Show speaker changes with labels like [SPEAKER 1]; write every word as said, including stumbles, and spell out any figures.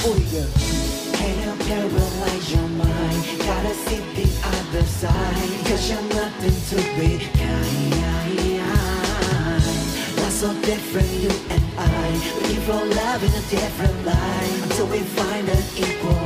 [SPEAKER 1] Uy,
[SPEAKER 2] Can't help paralyze your mind. Gotta see the other side. Cause you're nothing to be kind. Not so different, you and I. We keep on loving a different life until we find an equal.